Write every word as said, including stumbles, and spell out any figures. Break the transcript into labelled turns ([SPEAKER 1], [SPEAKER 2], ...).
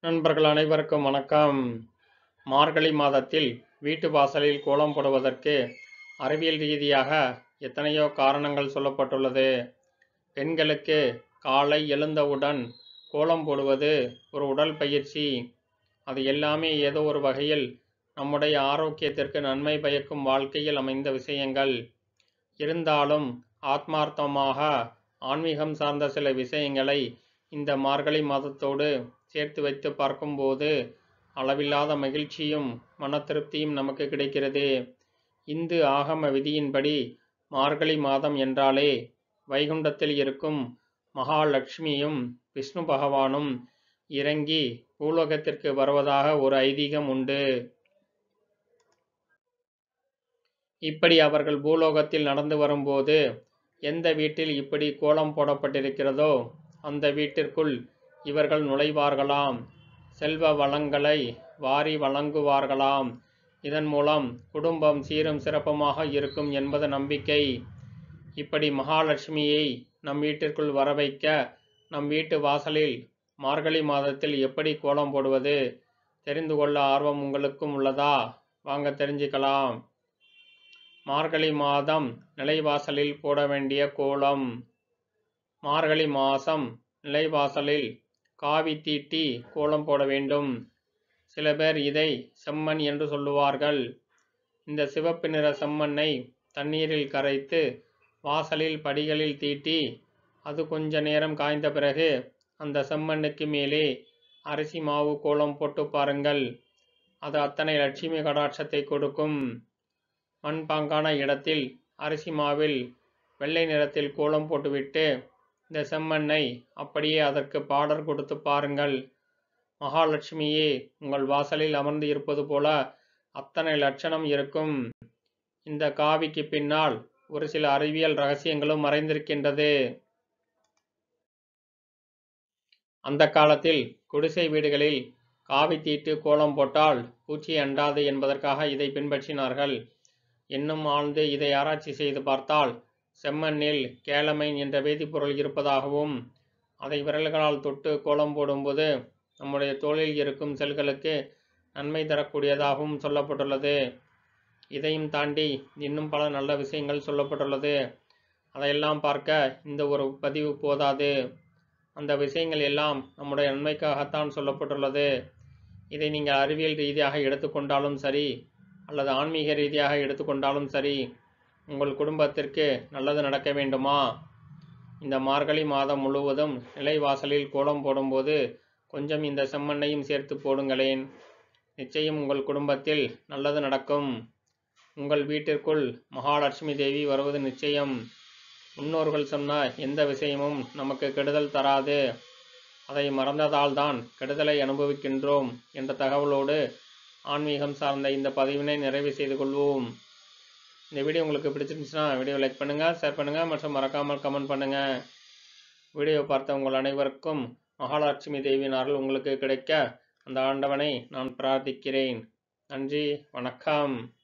[SPEAKER 1] நண்பர்கள் அனைவருக்கும் வணக்கம். மார்கழி மாதத்தில் வீட்டு வாசலில் கோலம் போடுவதற்கு அறிவியல் ரீதியாக எத்தனையோ காரணங்கள் சொல்லப்பட்டுள்ளது. பெண்களுக்கு காலை எழுந்தவுடன் கோலம் போடுவது ஒரு உடல் பயிற்சி. அது எல்லாமே ஏதோ ஒரு வகையில் நம்முடைய ஆரோக்கியத்திற்கு நன்மை பயக்கும் வாழ்க்கையில் அமைந்த விஷயங்கள். இருந்தாலும் ஆத்மார்த்தமாக ஆன்மீகம் சார்ந்த சில விஷயங்களை இந்த மார்கழி மாதத்தோடு சேர்த்து வைத்து பார்க்கும்போது அளவில்லாத மகிழ்ச்சியும் மன திருப்தியும் நமக்கு கிடைக்கிறது. இந்து ஆகம விதியின்படி மார்கழி மாதம் என்றாலே வைகுண்டத்தில் இருக்கும் மகாலட்சுமியும் விஷ்ணு பகவானும் இறங்கி பூலோகத்திற்கு வருவதாக ஒரு ஐதீகம் உண்டு. இப்படி அவர்கள் பூலோகத்தில் நடந்து வரும்போது எந்த வீட்டில் இப்படி கோலம் போடப்பட்டிருக்கிறதோ அந்த வீட்டிற்குள் இவர்கள் நுழைவார்களாம். செல்வ வளங்களை வாரி வழங்குவார்களாம். இதன் மூலம் குடும்பம் சீரும் சிறப்புமாக இருக்கும் என்பது நம்பிக்கை. இப்படி மகாலட்சுமியை நம் வீட்டிற்குள் வர வைக்க நம் வீட்டு வாசலில் மார்கழி மாதத்தில் எப்படி கோலம் போடுவது தெரிந்து கொள்ள ஆர்வம் உங்களுக்கும் உள்ளதா? வாங்க தெரிஞ்சுக்கலாம். மார்கழி மாதம் நிலைவாசலில் போட வேண்டிய கோலம். மார்கழி மாதம் நிலைவாசலில் காவி தீட்டி கோலம் போட வேண்டும். சில பேர் இதை செம்மண் என்று சொல்லுவார்கள். இந்த சிவப்பு நிற செம்மண்ணை தண்ணீரில் கரைத்து வாசலில் படிகளில் தீட்டி அது கொஞ்ச நேரம் காய்ந்த பிறகு அந்த செம்மண்ணுக்கு மேலே அரிசி மாவு கோலம் போட்டு பாருங்கள். அது அத்தனை லட்சுமி கடாட்சத்தை கொடுக்கும். மண்பாங்கான இடத்தில் அரிசி மாவில் வெள்ளை நிறத்தில் கோலம் போட்டுவிட்டு இந்த செம்மண்ணை அப்படியே அதற்கு பார்டர் கொடுத்து பாருங்கள். மகாலட்சுமியே உங்கள் வாசலில் அமர்ந்து இருப்பது போல அத்தனை லட்சணம் இருக்கும். இந்த காவிக்கு பின்னால் ஒரு சில அறிவியல் ரகசியங்களும் மறைந்திருக்கின்றது. அந்த காலத்தில் குடிசை வீடுகளில் காவி தீட்டு கோலம் போட்டால் பூச்சி அண்டாது என்பதற்காக இதை பின்பற்றினார்கள். இன்னும் ஆழ்ந்து இதை ஆராய்ச்சி செய்து பார்த்தால் செம்மண்ணில் கேலமைன் என்ற வேதிப்பொருள் இருப்பதாகவும் அதை விரல்களால் தொட்டு கோலம் போடும்போது நம்முடைய தோலில் இருக்கும் செல்களுக்கு நன்மை தரக்கூடியதாகவும் சொல்லப்பட்டுள்ளது. இதையும் தாண்டி இன்னும் பல நல்ல விஷயங்கள் சொல்லப்பட்டுள்ளது. அதையெல்லாம் பார்க்க இந்த ஒரு பதிவு போதாது. அந்த விஷயங்கள் எல்லாம் நம்முடைய நன்மைக்காகத்தான் சொல்லப்பட்டுள்ளது. இதை நீங்கள் அறிவியல் ரீதியாக எடுத்துக்கொண்டாலும் சரி அல்லது ஆன்மீக ரீதியாக எடுத்துக்கொண்டாலும் சரி, உங்கள் குடும்பத்திற்கு நல்லது நடக்க வேண்டுமா? இந்த மார்கழி மாதம் முழுவதும் நிலைவாசலில் கோலம் போடும்போது கொஞ்சம் இந்த செம்மண்ணையும் சேர்த்து போடுங்களேன். நிச்சயம் உங்கள் குடும்பத்தில் நல்லது நடக்கும். உங்கள் வீட்டிற்குள் மகாலட்சுமி தேவி வருவது நிச்சயம். முன்னோர்கள் சொன்ன எந்த விஷயமும் நமக்கு கெடுதல் தராது. அதை மறந்ததால் தான் கெடுதலை அனுபவிக்கின்றோம் என்ற தகவலோடு ஆன்மீகம் சார்ந்த இந்த பதிவினை நிறைவு செய்து கொள்வோம். இந்த வீடியோ உங்களுக்கு பிடிச்சிருந்துச்சுன்னா வீடியோ லைக் பண்ணுங்கள், ஷேர் பண்ணுங்கள் மற்றும் மறக்காமல் கமெண்ட் பண்ணுங்கள். வீடியோ பார்த்த உங்கள் அனைவருக்கும் மகாலட்சுமி தேவியின் அருள் உங்களுக்கு கிடைக்க அந்த ஆண்டவனை நான் பிரார்த்திக்கிறேன். நன்றி, வணக்கம்.